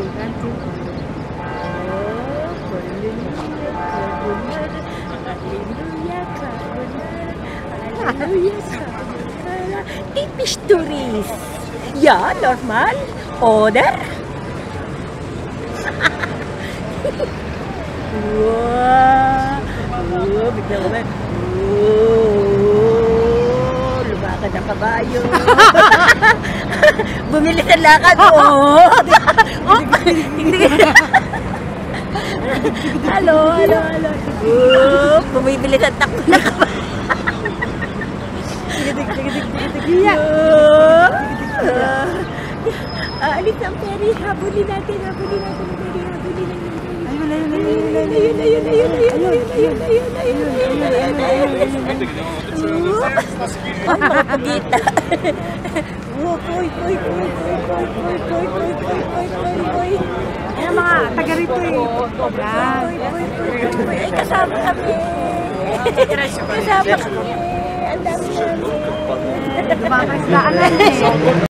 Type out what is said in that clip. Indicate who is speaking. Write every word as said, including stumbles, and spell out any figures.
Speaker 1: one, two. Oh, carbonara, hallelujah, carbonara, hallelujah, carbonara. Typisch Tourist. Ja, normal. Oder? Wow! Oh, bigla ko ba? Oh, lumakad ang kabayo. Bumili sa lakad. Oh! Halo, halo, halo. Oh, bumibili sa takbo na kabayo. Alis ang ferry. Habulin natin, habulin natin ang ferry. Habulin natin. Ayun, ayun, ayun, ayun, ayun, ayun, ayun, ayun, ayun, ayun, ayun, ayun, ayun. Ay, mga pagita. Uy, uy, uy, uy, uy, uy, uy, uy, uy, uy, uy, uy.
Speaker 2: Ayan mga taga rito eh. Yan.
Speaker 1: Ay, kasama kami. Kasama kami. Ang dami namin.
Speaker 2: Dumakas na alam eh.